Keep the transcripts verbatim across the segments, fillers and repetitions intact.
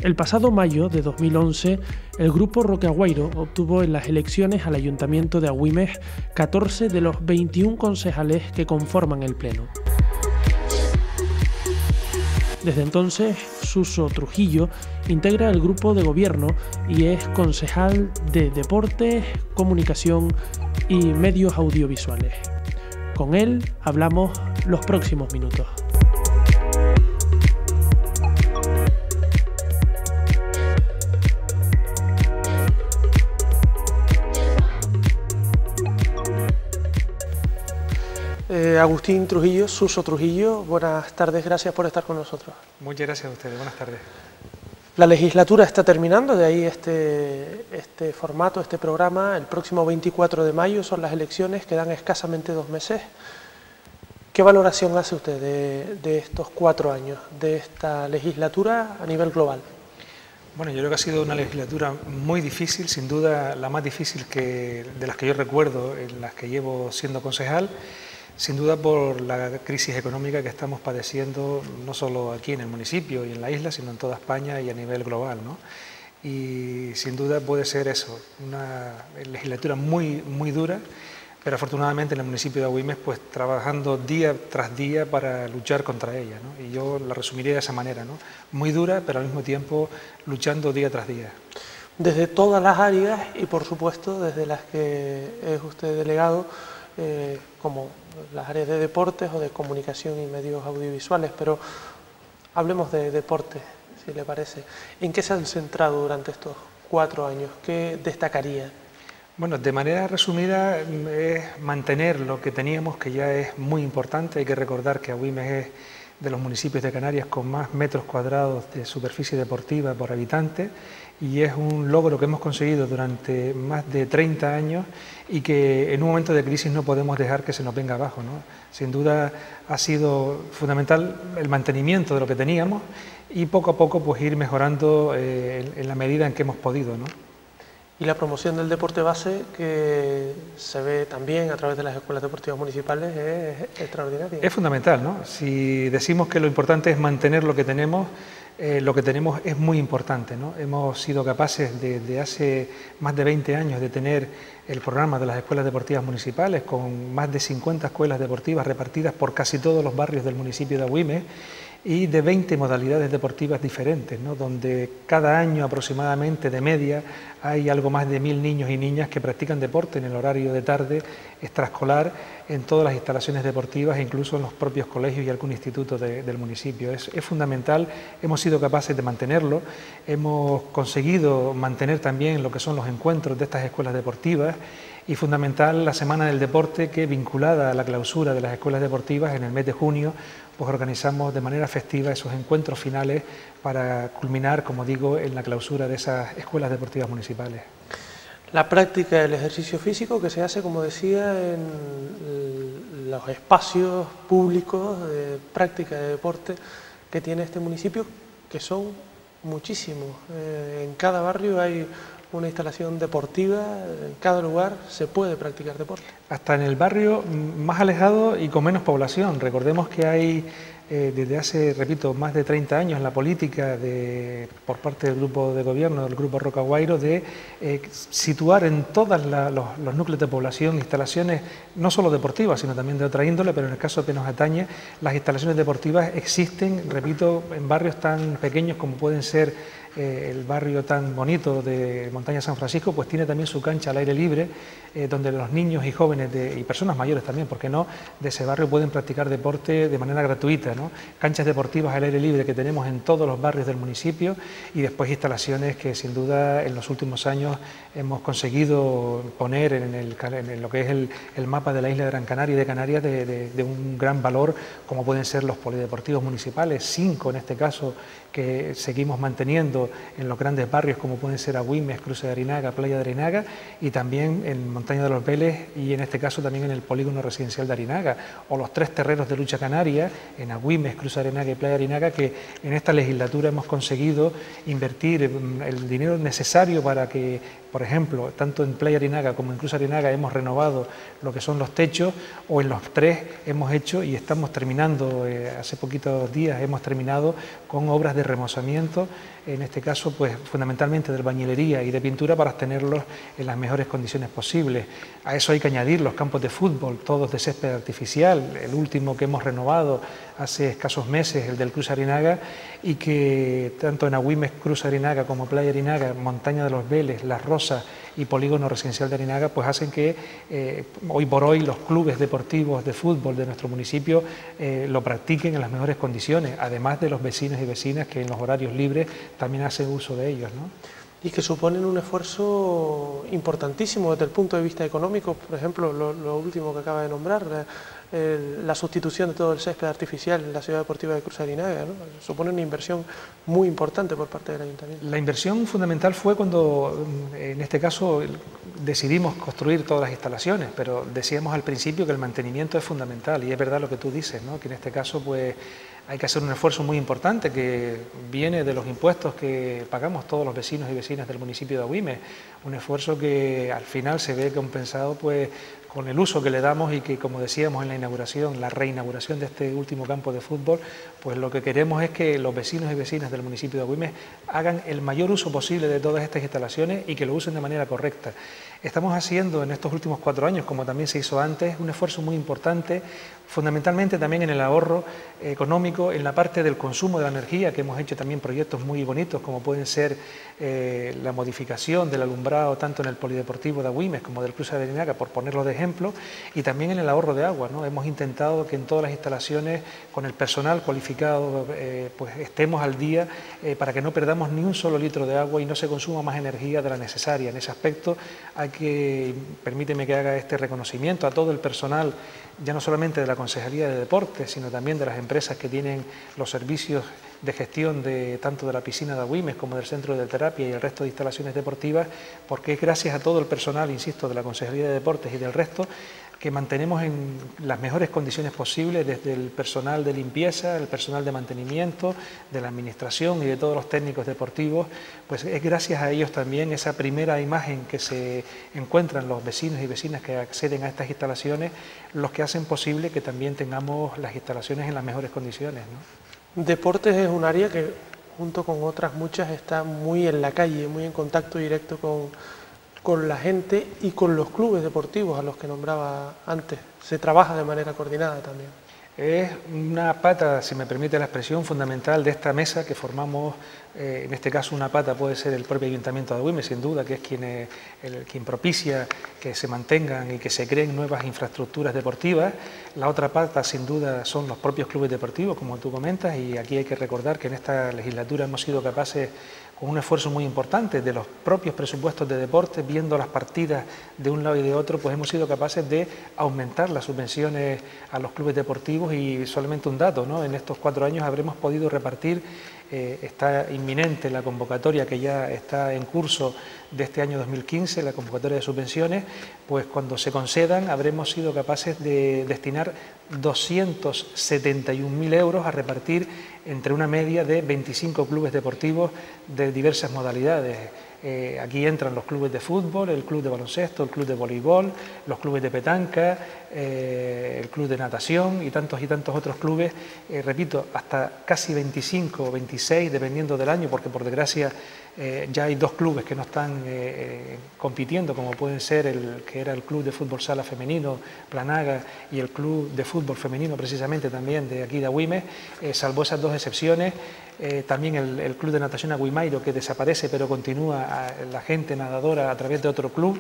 El pasado mayo de dos mil once, el Grupo Roque Agüeiro obtuvo en las elecciones al Ayuntamiento de Agüimes catorce de los veintiún concejales que conforman el Pleno. Desde entonces, Suso Trujillo integra el grupo de gobierno y es concejal de Deportes, Comunicación y Medios Audiovisuales. Con él hablamos los próximos minutos. Eh, Agustín Trujillo, Suso Trujillo, buenas tardes, gracias por estar con nosotros. Muchas gracias a ustedes, buenas tardes. La legislatura está terminando, de ahí este, este formato, este programa. El próximo veinticuatro de mayo son las elecciones, quedan escasamente dos meses. ¿Qué valoración hace usted de, de estos cuatro años, de esta legislatura a nivel global? Bueno, yo creo que ha sido una legislatura muy difícil, sin duda la más difícil que, de las que yo recuerdo, en las que llevo siendo concejal. Sin duda por la crisis económica que estamos padeciendo, no solo aquí en el municipio y en la isla, sino en toda España y a nivel global, ¿no? Y sin duda puede ser eso, una legislatura muy, muy dura, pero afortunadamente en el municipio de Agüimes, pues trabajando día tras día para luchar contra ella, ¿no? Y yo la resumiría de esa manera, ¿no? Muy dura, pero al mismo tiempo luchando día tras día. Desde todas las áreas y por supuesto desde las que es usted delegado, eh, como las áreas de deportes o de comunicación y medios audiovisuales, pero hablemos de deportes, si le parece. ¿En qué se han centrado durante estos cuatro años? ¿Qué destacaría? Bueno, de manera resumida es mantener lo que teníamos, que ya es muy importante. Hay que recordar que Agüimes es de los municipios de Canarias con más metros cuadrados de superficie deportiva por habitante y es un logro que hemos conseguido durante más de treinta años y que en un momento de crisis no podemos dejar que se nos venga abajo, ¿no? Sin duda ha sido fundamental el mantenimiento de lo que teníamos y poco a poco pues ir mejorando eh, en, en la medida en que hemos podido, ¿no? Y la promoción del deporte base, que se ve también a través de las escuelas deportivas municipales, es extraordinaria. Es fundamental, ¿no? Si decimos que lo importante es mantener lo que tenemos, eh, lo que tenemos es muy importante, ¿no? Hemos sido capaces de, de hace más de veinte años de tener el programa de las escuelas deportivas municipales con más de cincuenta escuelas deportivas repartidas por casi todos los barrios del municipio de Agüimes y de veinte modalidades deportivas diferentes, ¿no? Donde cada año aproximadamente de media hay algo más de mil niños y niñas que practican deporte en el horario de tarde extraescolar en todas las instalaciones deportivas e incluso en los propios colegios y algún instituto de, del municipio. Es, es fundamental, hemos sido capaces de mantenerlo, hemos conseguido mantener también lo que son los encuentros de estas escuelas deportivas y fundamental la Semana del Deporte que vinculada a la clausura de las escuelas deportivas en el mes de junio pues organizamos de manera festiva esos encuentros finales para culminar, como digo, en la clausura de esas escuelas deportivas municipales. La práctica del ejercicio físico que se hace, como decía, en los espacios públicos de práctica de deporte que tiene este municipio, que son muchísimos. En cada barrio hay una instalación deportiva, en cada lugar se puede practicar deporte. Hasta en el barrio más alejado y con menos población. Recordemos que hay eh, desde hace, repito, más de treinta años la política de, por parte del grupo de gobierno, del grupo Roque Agüeiro, de eh, situar en todos los, los núcleos de población instalaciones no solo deportivas, sino también de otra índole, pero en el caso que nos atañe, las instalaciones deportivas existen, repito, en barrios tan pequeños como pueden ser Eh, el barrio tan bonito de Montaña San Francisco, pues tiene también su cancha al aire libre, eh, donde los niños y jóvenes de, y personas mayores también, ¿por qué no?, de ese barrio pueden practicar deporte de manera gratuita, ¿no? Canchas deportivas al aire libre que tenemos en todos los barrios del municipio y después instalaciones que sin duda en los últimos años hemos conseguido poner en, el, en lo que es el, el mapa de la isla de Gran Canaria y de Canarias de, de, de un gran valor, como pueden ser los polideportivos municipales, cinco en este caso, que seguimos manteniendo en los grandes barrios como pueden ser Agüimes, Cruce de Arinaga, Playa de Arinaga y también en Montaña de los Vélez y en este caso también en el polígono residencial de Arinaga o los tres terrenos de lucha canaria en Agüimes, Cruce de Arinaga y Playa de Arinaga que en esta legislatura hemos conseguido invertir el dinero necesario para que por ejemplo, tanto en Playa Arinaga como en Cruz Arinaga hemos renovado lo que son los techos, o en los tres hemos hecho y estamos terminando, eh, hace poquitos días hemos terminado con obras de remozamiento, en este caso pues fundamentalmente de albañilería y de pintura para tenerlos en las mejores condiciones posibles. A eso hay que añadir los campos de fútbol, todos de césped artificial, el último que hemos renovado hace escasos meses, el del Cruz Arinaga, y que tanto en Agüimes, Cruz Arinaga como Playa Arinaga, Montaña de los Vélez, Las Rosas y Polígono Residencial de Arinaga, pues hacen que eh, hoy por hoy los clubes deportivos de fútbol de nuestro municipio eh, lo practiquen en las mejores condiciones, además de los vecinos y vecinas que en los horarios libres también hacen uso de ellos, ¿no? Y que suponen un esfuerzo importantísimo desde el punto de vista económico, por ejemplo, lo, lo último que acaba de nombrar, la, el, la sustitución de todo el césped artificial en la ciudad deportiva de Cruz Arinaga, ¿no? Supone una inversión muy importante por parte del ayuntamiento. La inversión fundamental fue cuando, en este caso, decidimos construir todas las instalaciones, pero decíamos al principio que el mantenimiento es fundamental, y es verdad lo que tú dices, ¿no? Que en este caso pues hay que hacer un esfuerzo muy importante que viene de los impuestos que pagamos todos los vecinos y vecinas del municipio de Agüimes, un esfuerzo que al final se ve compensado pues con el uso que le damos y que, como decíamos en la inauguración, la reinauguración de este último campo de fútbol, pues lo que queremos es que los vecinos y vecinas del municipio de Agüimes hagan el mayor uso posible de todas estas instalaciones y que lo usen de manera correcta. Estamos haciendo en estos últimos cuatro años, como también se hizo antes, un esfuerzo muy importante, fundamentalmente también en el ahorro económico, en la parte del consumo de la energía, que hemos hecho también proyectos muy bonitos, como pueden ser eh, la modificación del alumbrado tanto en el Polideportivo de Agüimes como del Cruz Arinaga, por ponerlo de ejemplo, y también en el ahorro de agua, ¿no? Hemos intentado que en todas las instalaciones, con el personal cualificado, eh, pues estemos al día eh, para que no perdamos ni un solo litro de agua y no se consuma más energía de la necesaria. En ese aspecto hay que, permíteme que haga este reconocimiento a todo el personal, ya no solamente de la Concejalía de Deportes, sino también de las empresas que tienen los servicios de gestión de tanto de la piscina de Agüimes como del centro de terapia y el resto de instalaciones deportivas, porque es gracias a todo el personal, insisto, de la Concejalía de Deportes y del resto, que mantenemos en las mejores condiciones posibles, desde el personal de limpieza, el personal de mantenimiento, de la administración y de todos los técnicos deportivos, pues es gracias a ellos también esa primera imagen que se encuentran los vecinos y vecinas que acceden a estas instalaciones, los que hacen posible que también tengamos las instalaciones en las mejores condiciones, ¿no? Deportes es un área que, junto con otras muchas, está muy en la calle, muy en contacto directo con, con la gente y con los clubes deportivos a los que nombraba antes. Se trabaja de manera coordinada también. Es una pata, si me permite la expresión, fundamental de esta mesa que formamos, eh, en este caso una pata puede ser el propio Ayuntamiento de Agüimes, sin duda, que es quien, eh, el, quien propicia que se mantengan y que se creen nuevas infraestructuras deportivas. La otra pata, sin duda, son los propios clubes deportivos, como tú comentas, y aquí hay que recordar que en esta legislatura hemos sido capaces, con un esfuerzo muy importante de los propios presupuestos de deporte, viendo las partidas de un lado y de otro, pues hemos sido capaces de aumentar las subvenciones a los clubes deportivos. Y solamente un dato, ¿no? En estos cuatro años habremos podido repartir, eh, está inminente la convocatoria que ya está en curso de este año dos mil quince, la convocatoria de subvenciones, pues cuando se concedan habremos sido capaces de destinar doscientos setenta y un mil euros a repartir entre una media de veinticinco clubes deportivos de diversas modalidades. Eh, aquí entran los clubes de fútbol, el club de baloncesto, el club de voleibol, los clubes de petanca, eh, el club de natación y tantos y tantos otros clubes, eh, repito, hasta casi veinticinco o veintiséis, dependiendo del año, porque por desgracia eh, ya hay dos clubes que no están eh, compitiendo, como pueden ser el que era el club de fútbol sala femenino, Planaga, y el club de fútbol femenino precisamente también de aquí de Agüimes, eh, salvo esas dos excepciones. Eh, también el, el club de natación Agüimairo, que desaparece pero continúa a, la gente nadadora a través de otro club,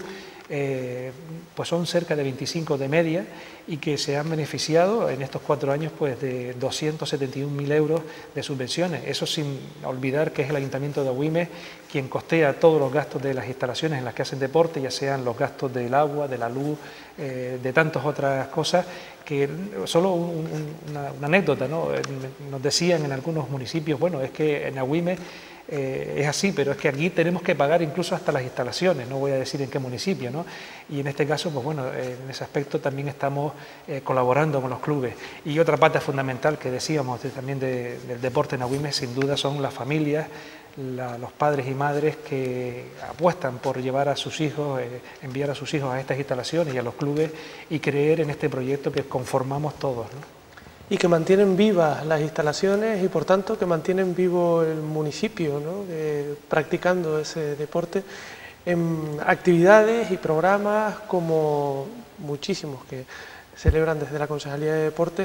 eh, pues son cerca de veinticinco de media y que se han beneficiado en estos cuatro años pues de doscientos setenta y un mil euros de subvenciones. Eso sin olvidar que es el Ayuntamiento de Agüimes quien costea todos los gastos de las instalaciones en las que hacen deporte, ya sean los gastos del agua, de la luz, eh, de tantas otras cosas, que solo un, un, una, una anécdota, ¿no? Nos decían en algunos municipios, bueno, es que en Agüimes eh, es así, pero es que aquí tenemos que pagar incluso hasta las instalaciones, no voy a decir en qué municipio, ¿no? Y en este caso, pues bueno, eh, en ese aspecto también estamos eh, colaborando con los clubes. Y otra pata fundamental que decíamos de, también de, del deporte en Agüimes, sin duda, son las familias, la, los padres y madres que apuestan por llevar a sus hijos, eh, enviar a sus hijos a estas instalaciones y a los clubes y creer en este proyecto que conformamos todos, ¿no? Y que mantienen vivas las instalaciones y por tanto que mantienen vivo el municipio, ¿no? Eh, practicando ese deporte en actividades y programas como muchísimos que celebran desde la Concejalía de Deportes,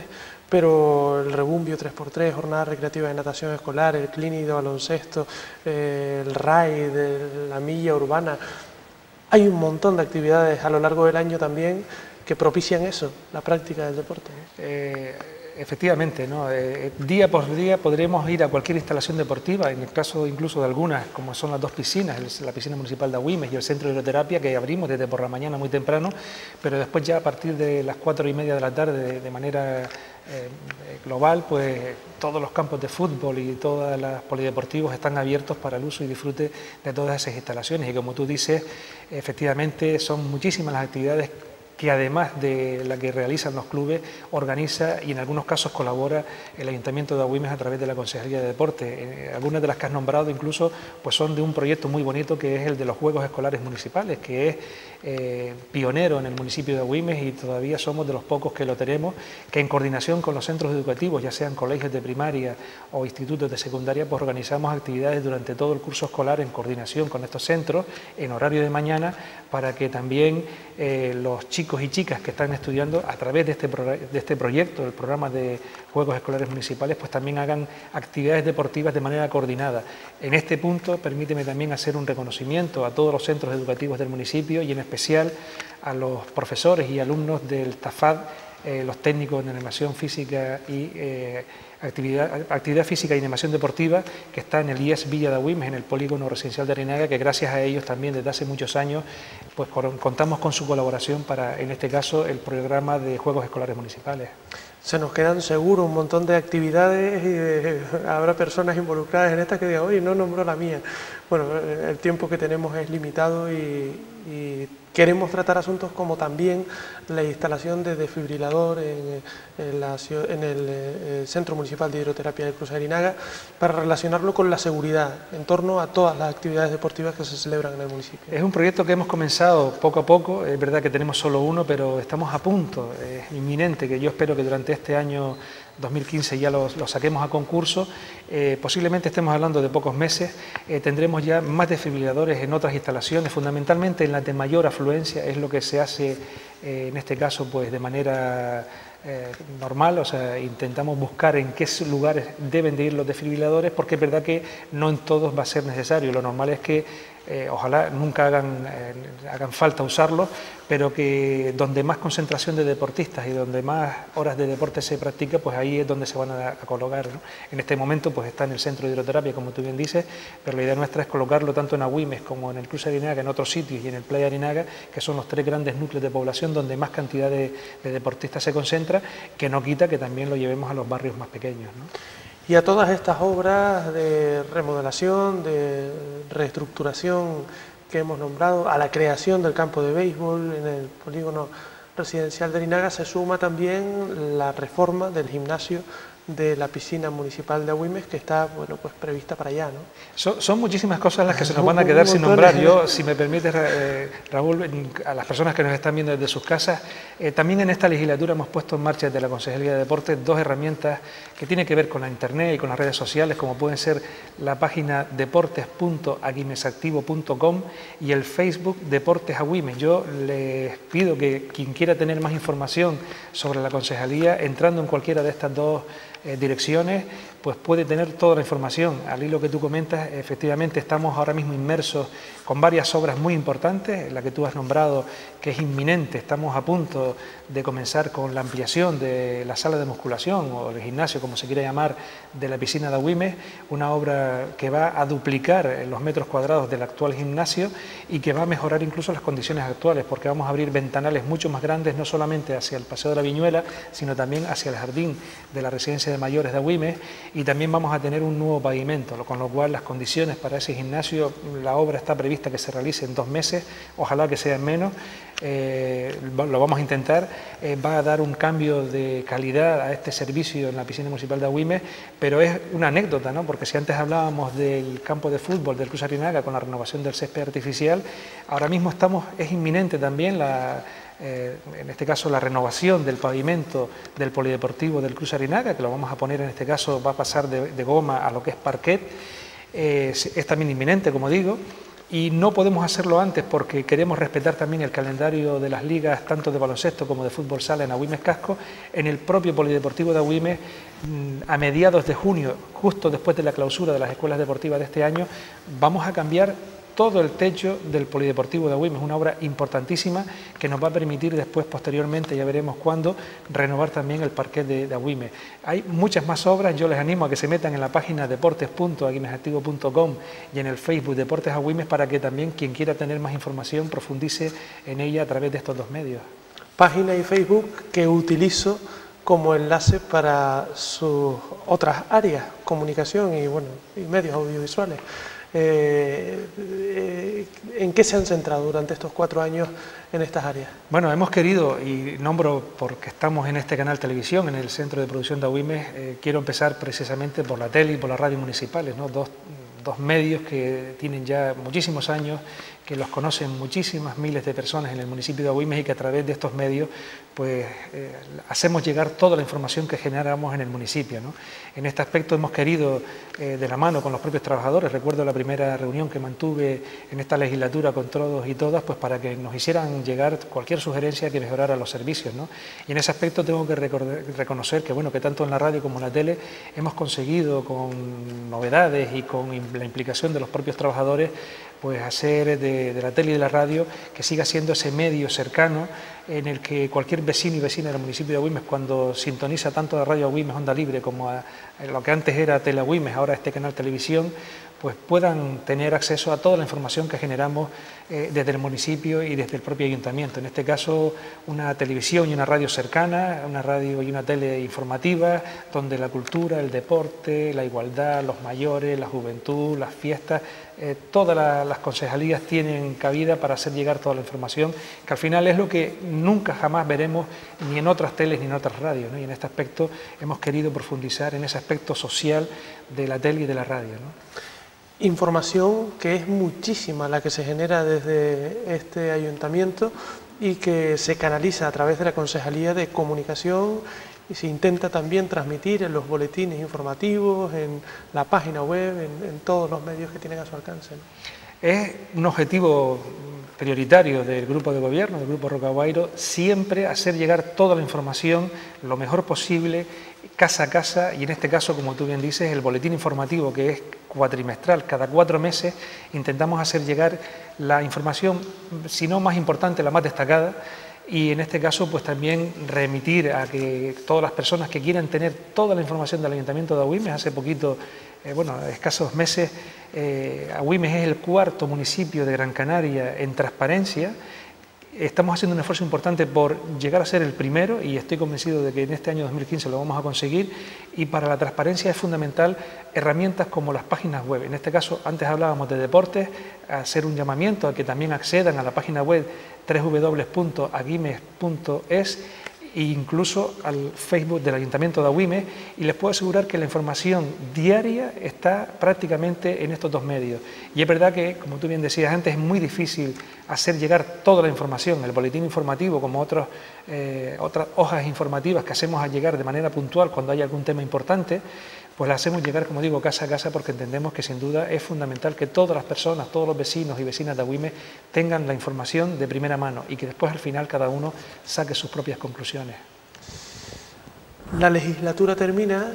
pero el Rebumbio tres por tres, jornadas recreativas de natación escolar, el clínic de baloncesto, eh, el raid, la milla urbana. Hay un montón de actividades a lo largo del año también que propician eso, la práctica del deporte, ¿no? Eh, efectivamente, ¿no? Eh, día por día podremos ir a cualquier instalación deportiva, en el caso incluso de algunas, como son las dos piscinas, el, la piscina municipal de Agüimes y el centro de hidroterapia, que abrimos desde por la mañana muy temprano, pero después ya a partir de las cuatro y media de la tarde, de, de manera eh, global, pues todos los campos de fútbol y todos los polideportivos están abiertos para el uso y disfrute de todas esas instalaciones. Y como tú dices, efectivamente son muchísimas las actividades que además de la que realizan los clubes, organiza y en algunos casos colabora el Ayuntamiento de Agüimes a través de la Concejalía de Deporte. Eh, algunas de las que has nombrado incluso pues son de un proyecto muy bonito que es el de los Juegos Escolares Municipales, que es eh, pionero en el municipio de Agüimes y todavía somos de los pocos que lo tenemos, que en coordinación con los centros educativos, ya sean colegios de primaria o institutos de secundaria, pues organizamos actividades durante todo el curso escolar en coordinación con estos centros, en horario de mañana, para que también eh, los chicos y chicas que están estudiando a través de este, de este proyecto, el programa de Juegos Escolares Municipales, pues también hagan actividades deportivas de manera coordinada. En este punto, permíteme también hacer un reconocimiento a todos los centros educativos del municipio y en especial a los profesores y alumnos del TAFAD, eh, los técnicos de animación física y eh, Actividad, actividad física y animación deportiva, que está en el I E S Villa de Agüimes, en el polígono residencial de Arinaga, que gracias a ellos también desde hace muchos años pues contamos con su colaboración para, en este caso, el programa de Juegos Escolares Municipales. Se nos quedan seguro un montón de actividades y de, habrá personas involucradas en esta que digan, oye, no nombró la mía. Bueno, el tiempo que tenemos es limitado y, y queremos tratar asuntos como también la instalación de desfibrilador en, en, la, en el, el Centro Municipal de Hidroterapia del Cruce de Arinaga, para relacionarlo con la seguridad en torno a todas las actividades deportivas que se celebran en el municipio. Es un proyecto que hemos comenzado poco a poco, es verdad que tenemos solo uno, pero estamos a punto, es inminente, que yo espero que durante este año dos mil quince ya lo, lo saquemos a concurso, eh, posiblemente estemos hablando de pocos meses, eh, tendremos ya más desfibriladores en otras instalaciones, fundamentalmente en las de mayor afluencia, es lo que se hace eh, en este caso pues de manera eh, normal, o sea, intentamos buscar en qué lugares deben de ir los desfibriladores, porque es verdad que no en todos va a ser necesario, lo normal es que Eh, ojalá nunca hagan, eh, hagan falta usarlos, pero que donde más concentración de deportistas y donde más horas de deporte se practica, pues ahí es donde se van a, a colocar, ¿no? En este momento pues está en el centro de hidroterapia, como tú bien dices, pero la idea nuestra es colocarlo tanto en Agüimes como en el Cruce de Arinaga, en otros sitios y en el Playa Arinaga, que son los tres grandes núcleos de población donde más cantidad de, de deportistas se concentra, que no quita que también lo llevemos a los barrios más pequeños, ¿no? Y a todas estas obras de remodelación, de reestructuración que hemos nombrado, a la creación del campo de béisbol en el polígono residencial de Arinaga, se suma también la reforma del gimnasio de la piscina municipal de Agüimes, que está, bueno, pues prevista para allá, ¿no? Son, son muchísimas cosas las que se nos van a quedar sin nombrar. Yo, si me permites, eh, Raúl, a las personas que nos están viendo desde sus casas, eh, también en esta legislatura hemos puesto en marcha desde la Concejalía de Deportes dos herramientas que tienen que ver con la internet y con las redes sociales, como pueden ser la página deportes punto agüimesactivo punto com y el Facebook Deportes Agüimes. Yo les pido que quien quiera tener más información sobre la Concejalía, entrando en cualquiera de estas dos Eh, direcciones, pues puede tener toda la información. Al hilo que tú comentas, efectivamente estamos ahora mismo inmersos con varias obras muy importantes, la que tú has nombrado, que es inminente. Estamos a punto de comenzar con la ampliación de la sala de musculación o el gimnasio, como se quiera llamar, de la piscina de Agüimes, una obra que va a duplicar los metros cuadrados del actual gimnasio y que va a mejorar incluso las condiciones actuales, porque vamos a abrir ventanales mucho más grandes, no solamente hacia el Paseo de la Viñuela, sino también hacia el jardín de la residencia de mayores de Agüimes, y también vamos a tener un nuevo pavimento, con lo cual las condiciones para ese gimnasio, la obra está prevista que se realice en dos meses, ojalá que sea en menos, eh, lo vamos a intentar, eh, va a dar un cambio de calidad a este servicio en la piscina municipal de Agüimes, pero es una anécdota, ¿no? Porque si antes hablábamos del campo de fútbol del Cruz Arinaga con la renovación del césped artificial, ahora mismo estamos, es inminente también la... Eh, en este caso la renovación del pavimento del polideportivo del Cruz Arinaga, que lo vamos a poner en este caso, va a pasar de, de goma a lo que es parquet, eh, es también inminente, como digo, y no podemos hacerlo antes porque queremos respetar también el calendario de las ligas, tanto de baloncesto como de fútbol sala en Agüimes Casco. En el propio polideportivo de Agüimes, a mediados de junio, justo después de la clausura de las escuelas deportivas de este año, vamos a cambiar todo el techo del polideportivo de Agüimes, una obra importantísima que nos va a permitir después, posteriormente, ya veremos cuándo, renovar también el parquet de, de Agüimes. Hay muchas más obras, yo les animo a que se metan en la página deportes punto agüimesactivo punto com y en el Facebook Deportes Agüimes para que también quien quiera tener más información profundice en ella a través de estos dos medios. Página y Facebook que utilizo como enlace para sus otras áreas, comunicación y, bueno, y medios audiovisuales. Eh, eh, ¿En qué se han centrado durante estos cuatro años en estas áreas? Bueno, hemos querido, y nombro porque estamos en este canal televisión, en el Centro de Producción de Agüimes, eh, quiero empezar precisamente por la tele y por la radio municipales, ¿no? Dos, dos medios que tienen ya muchísimos años, que los conocen muchísimas miles de personas en el municipio de Agüimes y que a través de estos medios pues eh, hacemos llegar toda la información que generamos en el municipio, ¿no? En este aspecto hemos querido, eh, de la mano con los propios trabajadores, recuerdo la primera reunión que mantuve en esta legislatura con todos y todas, pues para que nos hicieran llegar cualquier sugerencia que mejorara los servicios, ¿no? Y en ese aspecto tengo que reconocer que, bueno, que tanto en la radio como en la tele hemos conseguido, con novedades y con la implicación de los propios trabajadores, pues hacer de, de la tele y de la radio que siga siendo ese medio cercano en el que cualquier vecino y vecina del municipio de Agüimes, cuando sintoniza tanto la radio Agüimes Onda Libre como a, a lo que antes era Tele Agüimes, ahora este canal televisión, pues puedan tener acceso a toda la información que generamos eh, desde el municipio y desde el propio ayuntamiento. En este caso, una televisión y una radio cercana, una radio y una tele informativa, donde la cultura, el deporte, la igualdad, los mayores, la juventud, las fiestas, eh, todas la, las concejalías tienen cabida para hacer llegar toda la información, que al final es lo que nunca jamás veremos ni en otras teles ni en otras radios, ¿no? Y en este aspecto hemos querido profundizar en ese aspecto social de la tele y de la radio, ¿no? Información que es muchísima la que se genera desde este ayuntamiento y que se canaliza a través de la Concejalía de Comunicación y se intenta también transmitir en los boletines informativos, en la página web, en, en todos los medios que tienen a su alcance, ¿no? Es un objetivo prioritario del Grupo de Gobierno, del Grupo Roca Guairo, siempre hacer llegar toda la información lo mejor posible, casa a casa, y en este caso, como tú bien dices, el boletín informativo, que es cuatrimestral, cada cuatro meses intentamos hacer llegar la información, si no más importante, la más destacada, y en este caso pues también remitir a que todas las personas que quieran tener toda la información del Ayuntamiento de Agüimes. Hace poquito, eh, bueno, escasos meses, eh, Agüimes es el cuarto municipio de Gran Canaria en transparencia. Estamos haciendo un esfuerzo importante por llegar a ser el primero y estoy convencido de que en este año dos mil quince lo vamos a conseguir, y para la transparencia es fundamental herramientas como las páginas web. En este caso, antes hablábamos de deportes, hacer un llamamiento a que también accedan a la página web doble u doble u doble u punto agüimes punto es e incluso al Facebook del Ayuntamiento de Agüimes, y les puedo asegurar que la información diaria está prácticamente en estos dos medios. Y es verdad que, como tú bien decías antes, es muy difícil hacer llegar toda la información, el boletín informativo, como otros, eh, otras hojas informativas que hacemos llegar de manera puntual cuando hay algún tema importante, pues la hacemos llegar, como digo, casa a casa, porque entendemos que sin duda es fundamental que todas las personas, todos los vecinos y vecinas de Agüimes tengan la información de primera mano y que después al final cada uno saque sus propias conclusiones. La legislatura termina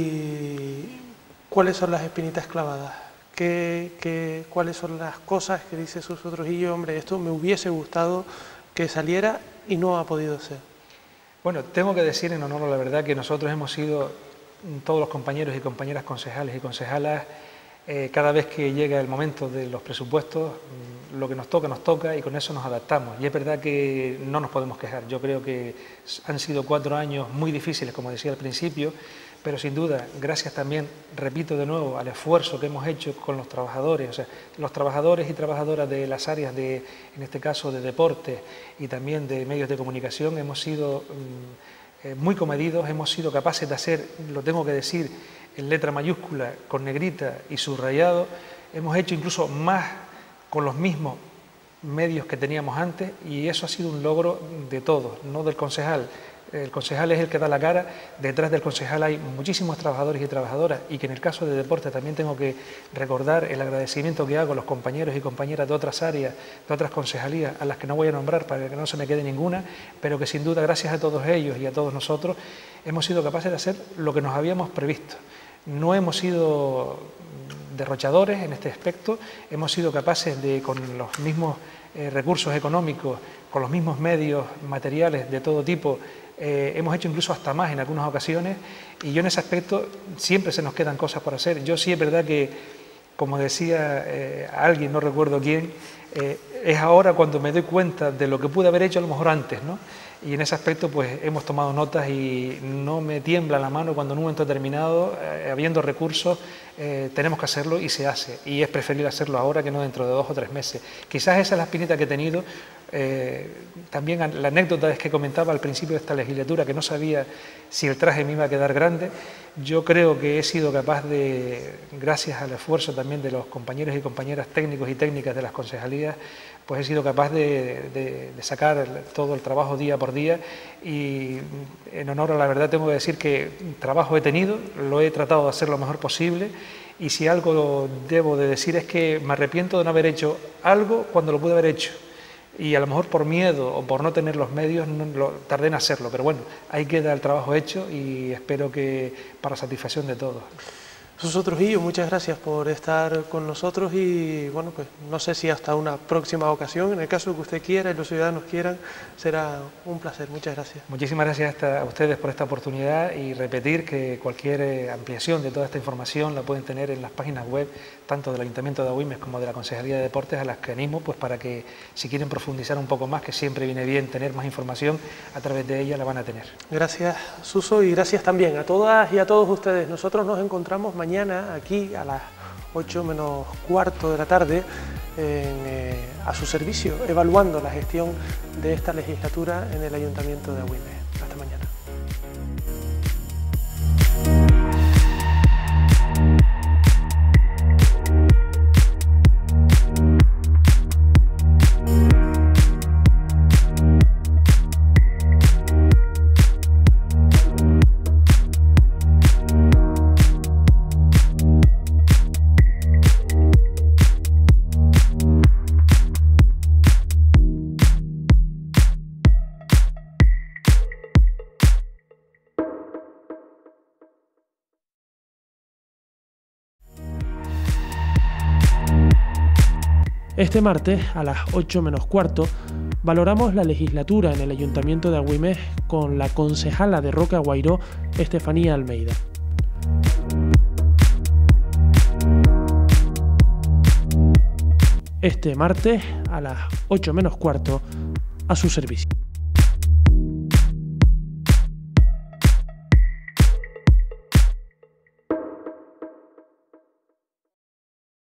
y ¿cuáles son las espinitas clavadas? ¿Qué, qué, ¿Cuáles son las cosas que dice Suso Trujillo? Hombre, esto me hubiese gustado que saliera y no ha podido ser. Bueno, tengo que decir en honor a la verdad que nosotros hemos sido, todos los compañeros y compañeras concejales y concejalas, eh, cada vez que llega el momento de los presupuestos, lo que nos toca, nos toca y con eso nos adaptamos. Y es verdad que no nos podemos quejar. Yo creo que han sido cuatro años muy difíciles, como decía al principio, pero sin duda, gracias también, repito de nuevo, al esfuerzo que hemos hecho con los trabajadores, o sea, los trabajadores y trabajadoras de las áreas de, en este caso, de deporte y también de medios de comunicación, hemos sido mm, eh, muy comedidos, hemos sido capaces de hacer, lo tengo que decir, en letra mayúscula, con negrita y subrayado, hemos hecho incluso más con los mismos medios que teníamos antes y eso ha sido un logro de todos, no del concejal. El concejal es el que da la cara, detrás del concejal hay muchísimos trabajadores y trabajadoras y que en el caso de deporte también tengo que recordar el agradecimiento que hago a los compañeros y compañeras de otras áreas, de otras concejalías, a las que no voy a nombrar para que no se me quede ninguna, pero que sin duda gracias a todos ellos y a todos nosotros hemos sido capaces de hacer lo que nos habíamos previsto. No hemos sido derrochadores en este aspecto, hemos sido capaces de, con los mismos eh, recursos económicos, con los mismos medios materiales de todo tipo, eh, hemos hecho incluso hasta más en algunas ocasiones y yo en ese aspecto siempre se nos quedan cosas por hacer. Yo sí es verdad que, como decía eh, alguien, no recuerdo quién, eh, es ahora cuando me doy cuenta de lo que pude haber hecho a lo mejor antes, ¿no? Y en ese aspecto pues hemos tomado notas y no me tiembla la mano cuando en un momento determinado, eh, habiendo recursos, eh, tenemos que hacerlo y se hace. Y es preferible hacerlo ahora que no dentro de dos o tres meses. Quizás esa es la espinita que he tenido. Eh, también la anécdota es que comentaba al principio de esta legislatura que no sabía si el traje me iba a quedar grande. Yo creo que he sido capaz de, gracias al esfuerzo también de los compañeros y compañeras técnicos y técnicas de las concejalías, pues he sido capaz de, de, de sacar todo el trabajo día por día y en honor a la verdad tengo que decir que trabajo he tenido, lo he tratado de hacer lo mejor posible y si algo debo de decir es que me arrepiento de no haber hecho algo cuando lo pude haber hecho. Y a lo mejor por miedo o por no tener los medios no, lo, tardé en hacerlo, pero bueno, ahí queda el trabajo hecho y espero que para satisfacción de todos. Suso Trujillo, muchas gracias por estar con nosotros y bueno, pues no sé si hasta una próxima ocasión, en el caso que usted quiera y los ciudadanos quieran, será un placer. Muchas gracias. Muchísimas gracias a ustedes por esta oportunidad y repetir que cualquier ampliación de toda esta información la pueden tener en las páginas web tanto del Ayuntamiento de Agüimes como de la Concejalía de Deportes, a las que animo pues para que si quieren profundizar un poco más, que siempre viene bien tener más información, a través de ella la van a tener. Gracias, Suso, y gracias también a todas y a todos ustedes. Nosotros nos encontramos mañana mañana aquí a las ocho menos cuarto de la tarde en, eh, a su servicio, evaluando la gestión de esta legislatura en el Ayuntamiento de Agüimes. Hasta mañana. Este martes, a las ocho menos cuarto, valoramos la legislatura en el Ayuntamiento de Agüimes con la concejala de Roca Guairó, Estefanía Almeida. Este martes, a las ocho menos cuarto, a su servicio.